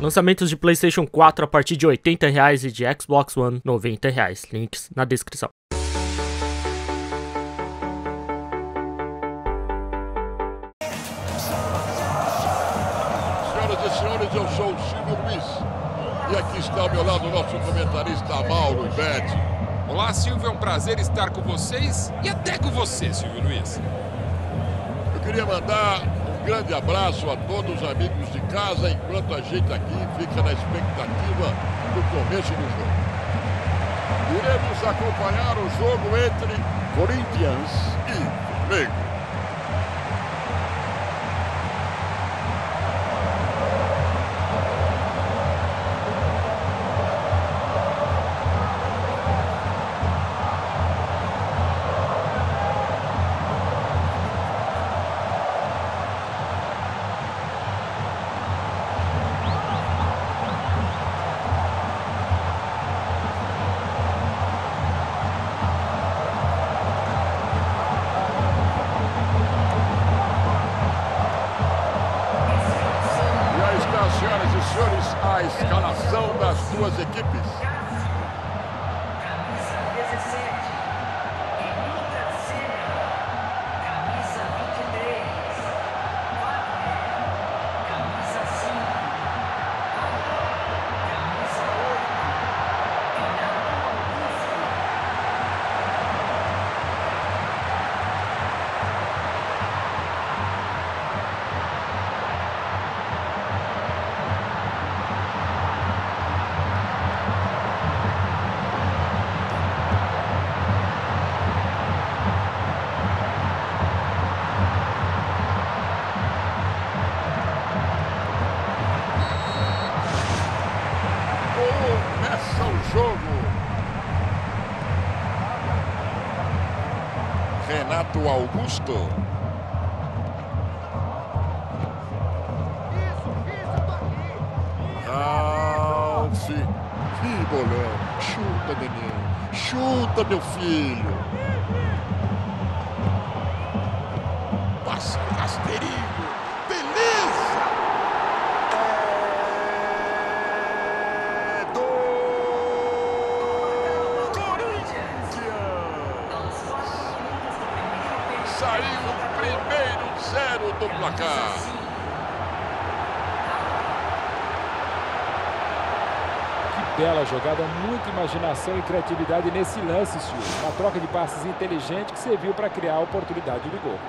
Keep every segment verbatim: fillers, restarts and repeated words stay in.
Lançamentos de PlayStation quatro a partir de oitenta reais e de Xbox One noventa reais. Links na descrição. Senhoras e senhores, eu sou o Silvio Luiz. E aqui está ao meu lado o nosso comentarista Mauro Betti. Olá, Silvio, é um prazer estar com vocês e até com você, Silvio Luiz. Eu queria mandar um grande abraço a todos os amigos de casa, enquanto a gente aqui fica na expectativa do começo do jogo. Iremos acompanhar o jogo entre Corinthians e Flamengo. Senhoras e senhores, a escalação das duas equipes. Camisa dezessete, Emília Senna. Camisa vinte e três, Wagner. Camisa cinco, camisa oito, Renato Augusto. Começa o jogo. Renato Augusto. Ralf. Ih, bolão. Chuta, neném. Chuta, meu filho. Passa rasteirinho. Beleza. É do Corinthians. Saiu o primeiro zero do placar. Bela jogada, muita imaginação e criatividade nesse lance, Silvio. Uma troca de passes inteligente que serviu para criar a oportunidade de gol.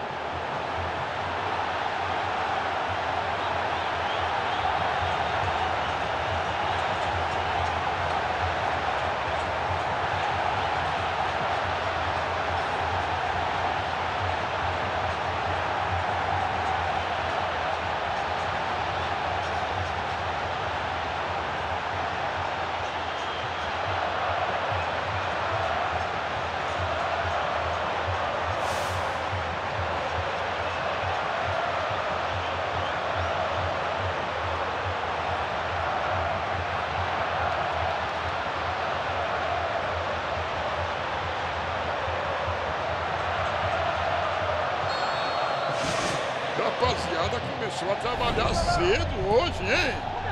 A rapaziada começou a trabalhar cedo hoje, hein?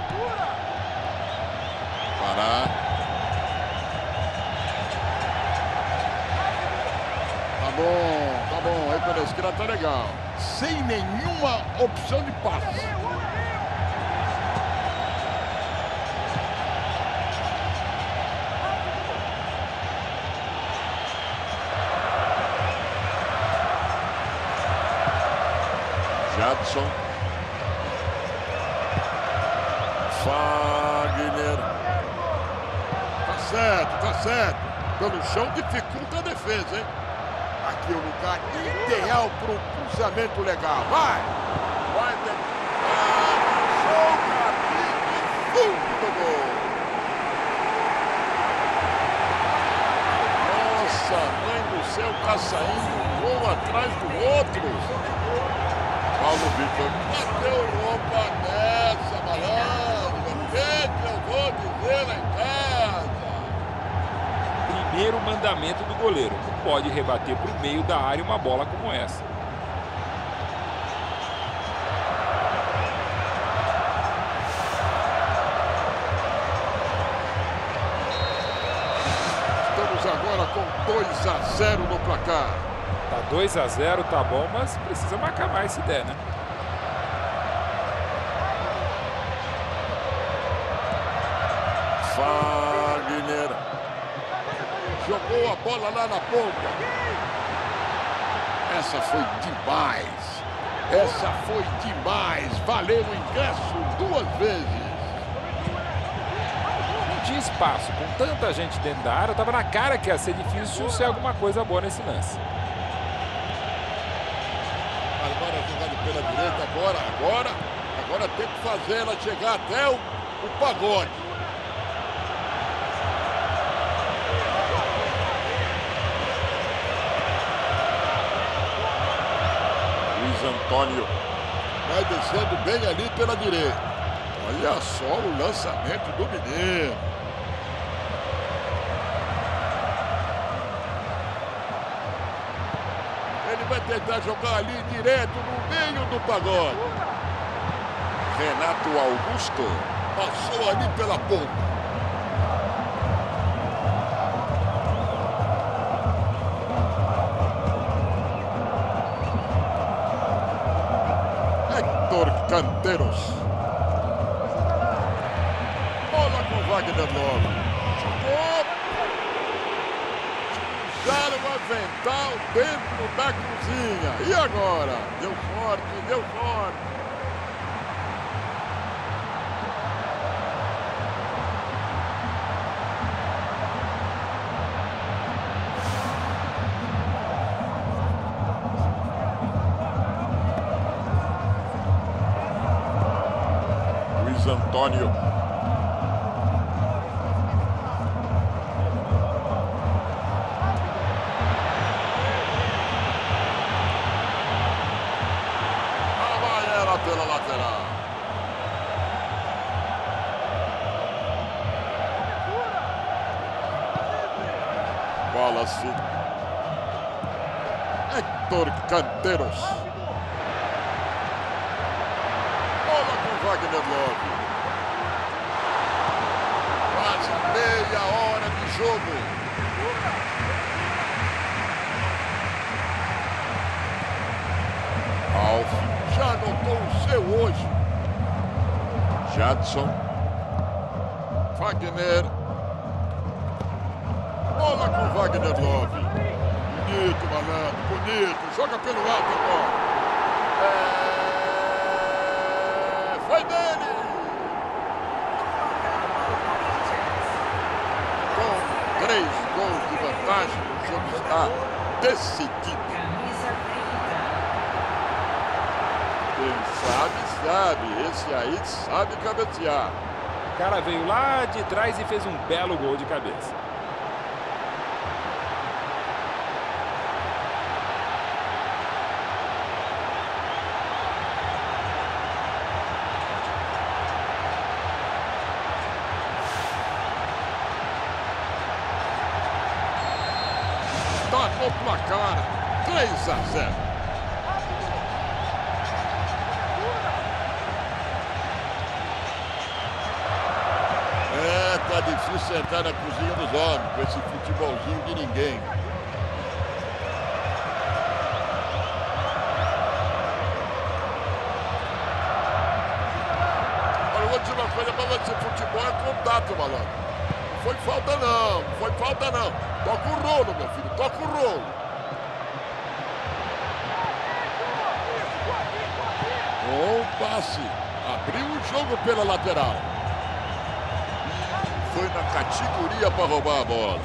Parar. Tá bom, tá bom. Aí pela esquerda tá legal. Sem nenhuma opção de passe. Jadson. Wagner. Tá certo, tá certo. Pelo chão dificulta a defesa, hein? Aqui é o lugar ideal para um cruzamento legal. Vai! Vai tentar. Só o caminho fundo do gol. Nossa, mãe do céu, tá saindo um gol atrás do outro. Paulo Vitor bateu roupa nessa, malandro. O que que eu vou dizer lá em casa? Primeiro mandamento do goleiro: não pode rebater para o meio da área uma bola como essa. agora com dois a zero no placar. Tá dois a zero, tá bom, mas precisa marcar mais se der, né? Fagner jogou a bola lá na ponta. Essa foi demais. Essa foi demais. Valeu o ingresso duas vezes. Não tinha espaço. Com tanta gente dentro da área, tava na cara que ia ser difícil ser alguma coisa boa nesse lance. Agora jogando pela direita, agora, agora, agora tem que fazer ela chegar até o, o pagode. Luiz Antônio vai descendo bem ali pela direita. Olha só o lançamento do menino. Ele vai tentar jogar ali direto no meio do pagode. Renato Augusto passou ali pela ponta. Héctor Canteiros. Bola com Wagner Love. Jogou. Usaram o avental dentro da cozinha. E agora? Deu sorte, deu sorte. Luiz Antônio. Pela lateral. Bola assim. Héctor Canteiros. Bola com Wagner Love. Quase meia hora de jogo. Alf já anotou o seu hoje. Jadson. Wagner. Bola com Wagner Love. Bonito, malandro, bonito. Joga pelo alto agora. É... Foi dele. Com três gols de vantagem, o jogo está decidido. Quem sabe, sabe. Esse aí sabe cabecear. O cara veio lá de trás e fez um belo gol de cabeça. Está no placar três a zero. É, tá difícil entrar na cozinha dos homens com esse futebolzinho de ninguém. Olha, eu vou dizer uma coisa pra você, futebol é contato, malandro. Não foi falta não, não foi falta não. Toca o rolo, meu filho, toca o rolo. Bom passe, abriu o jogo pela lateral. Foi na categoria para roubar a bola.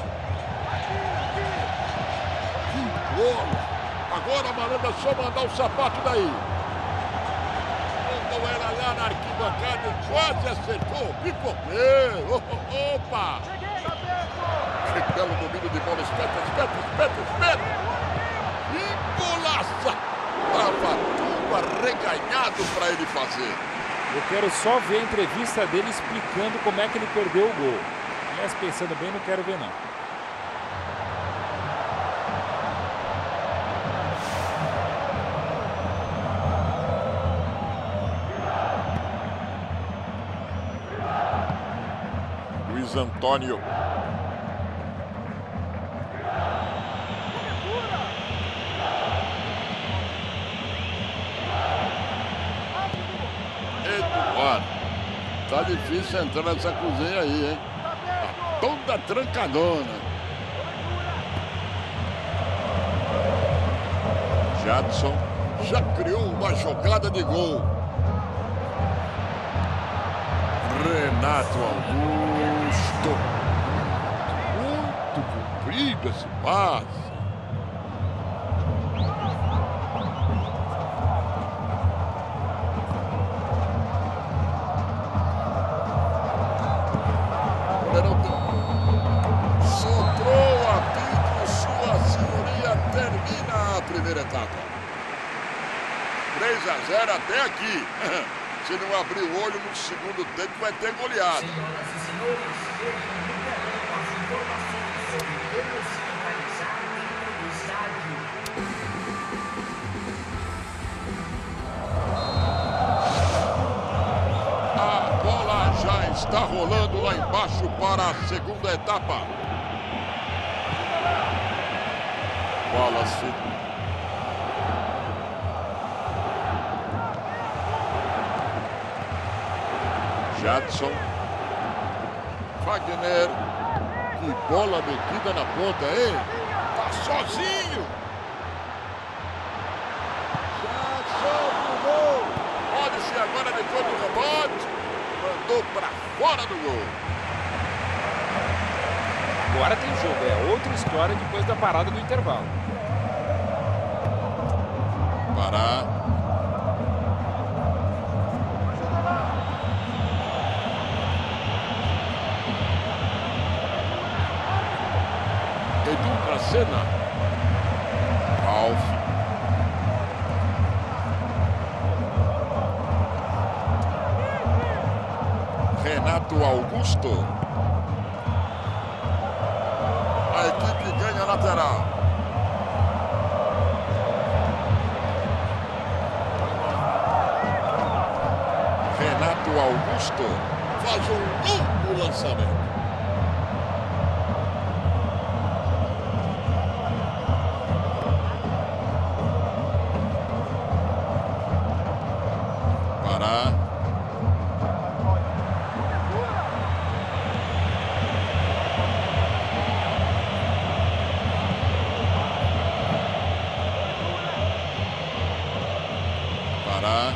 Que bola! Agora a malandra é só mandar o sapato daí. Mandou ela lá na arquibancada e quase acertou. Pipoqueiro! Opa! Que belo domínio de bola. Espeta, espeta, espeta, espeta! Que golaça! Tava tudo arreganhado para ele fazer. Eu quero só ver a entrevista dele explicando como é que ele perdeu o gol. Mas pensando bem, não quero ver não. Luiz Antônio. tá difícil entrar nessa cozinha aí, hein? Tá toda trancadona. Jadson já criou uma jogada de gol. Renato Augusto. Muito comprido esse passe. Soprou o apito, sua senhoria termina a primeira etapa. três a zero até aqui. Se não abrir o olho no segundo tempo, vai ter goleado. Senhoras e senhores, vejam liberando as informações sobre o lance realizado dentro do estádio. A bola já está rolando lá embaixo para a segunda etapa. Bola se... Jadson. Wagner. Que bola metida na ponta, hein? Tá sozinho. Jadson pro gol. Pode ser agora depois do rebote. Mandou pra fora do gol. Agora tem jogo, é outra história depois da parada do intervalo. Pará. Edu Dracena. Alf. Renato Augusto. A equipe ganha lateral. Renato Augusto faz um longo lançamento. Pará. Pará.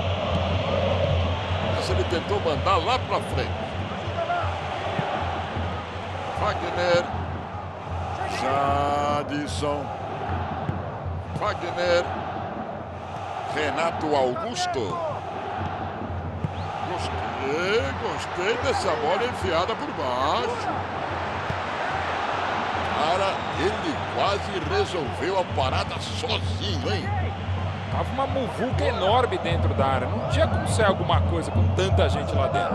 Essa ele tentou mandar lá pra frente. Wagner. Jadson. Wagner. Renato Augusto. Gostei, gostei dessa bola enfiada por baixo. Cara, ele quase resolveu a parada sozinho, hein? Tava uma muvuca enorme dentro da área. Não tinha como ser alguma coisa com tanta gente lá dentro.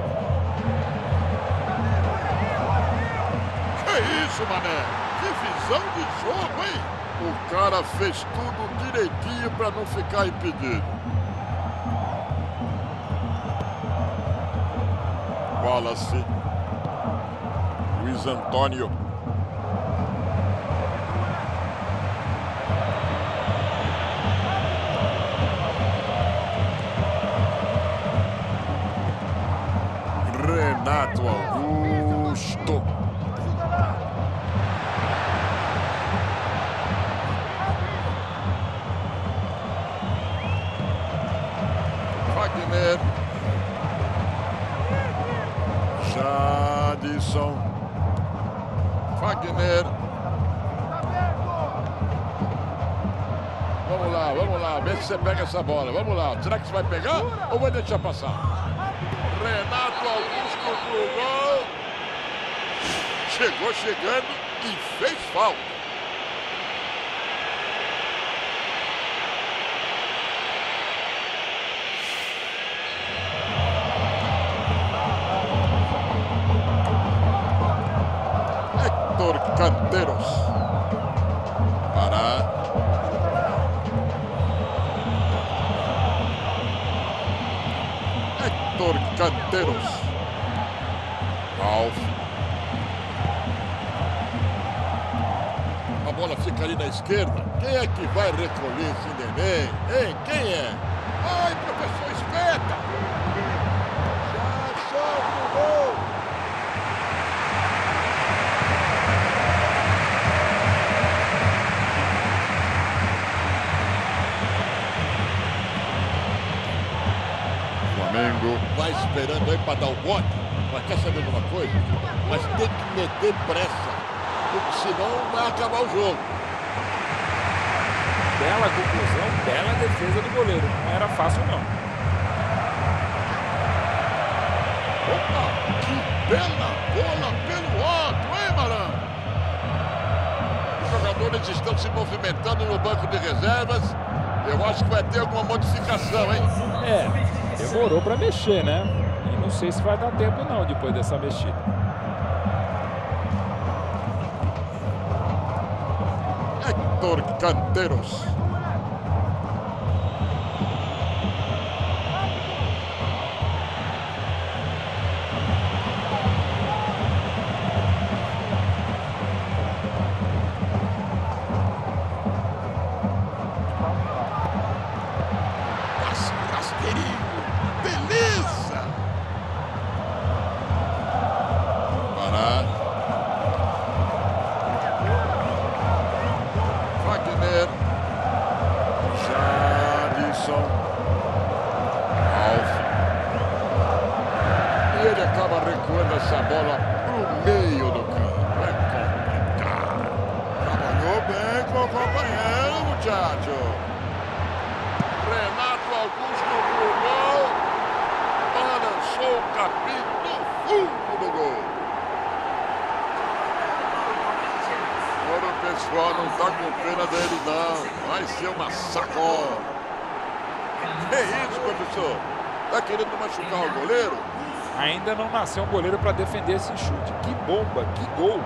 Que isso, mané? Que visão de jogo, hein? O cara fez tudo direitinho para não ficar impedido. Wallace. Luiz Antônio. Renato Augusto. Wagner. Jadson. Wagner. Vamos lá, vamos lá. Vê se você pega essa bola. Vamos lá. Será que você vai pegar ou vai deixar passar? Renato Augusto pro gol. Chegou chegando e fez falta. Héctor Canteiros. Pará. Héctor Canteiros. Alf. A bola fica ali na esquerda. Quem é que vai recolher esse neném? Hein? Quem é? Ai, professor, espeta! esperando aí para dar o bote. Mas quer saber de uma coisa? Mas tem que meter pressa, porque senão vai acabar o jogo. Bela conclusão, bela defesa do goleiro. Não era fácil, não. Opa, que bela bola pelo alto, hein, malandro? Os jogadores estão se movimentando no banco de reservas. Eu acho que vai ter alguma modificação, hein? É, demorou para mexer, né? E não sei se vai dar tempo não depois dessa mexida. Héctor Canteiros. Beleza! Pará. Wagner. Jadson. Alf. E ele acaba recuando essa bola pro meio do campo. É complicado. Trabalhou bem com o companheiro, muchacho. Renato Augusto pro gol. Balançou o capim no fundo do gol. Agora o pessoal não tá com pena dele, não. Vai ser uma sacola. É isso, professor. Tá querendo machucar o goleiro? Ainda não nasceu um goleiro para defender esse chute. Que bomba, que gol.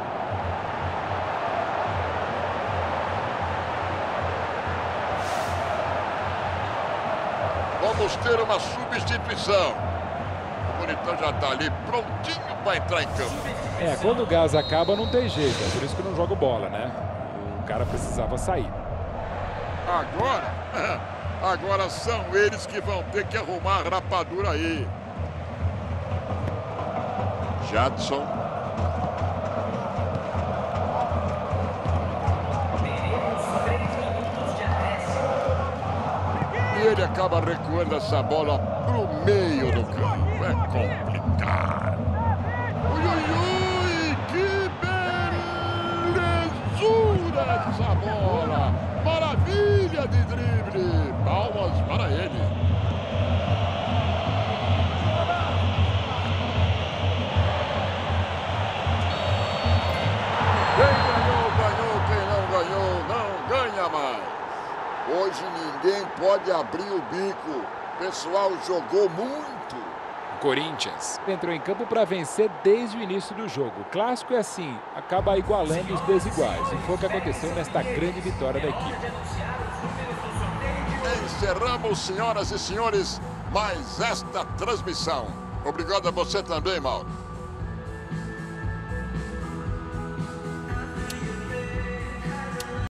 Vamos ter uma substituição. O bonitão já tá ali prontinho para entrar em campo. É, quando o gás acaba não tem jeito. É por isso que eu não jogo bola, né? O cara precisava sair. Agora, agora são eles que vão ter que arrumar a rapadura aí. Jadson. E ele acaba recuando essa bola pro meio do campo. É complicado. Ui, ui, ui, que belezura essa bola. Maravilha de drible. Palmas para ele. Quem ganhou, ganhou. Quem não ganhou, não ganha mais. Hoje ninguém pode abrir o bico. O pessoal jogou muito. Corinthians entrou em campo para vencer desde o início do jogo. O clássico é assim, acaba igualando os desiguais. E foi o que aconteceu nesta grande vitória da equipe. Encerramos, senhoras e senhores, mais esta transmissão. Obrigado a você também, Mauro.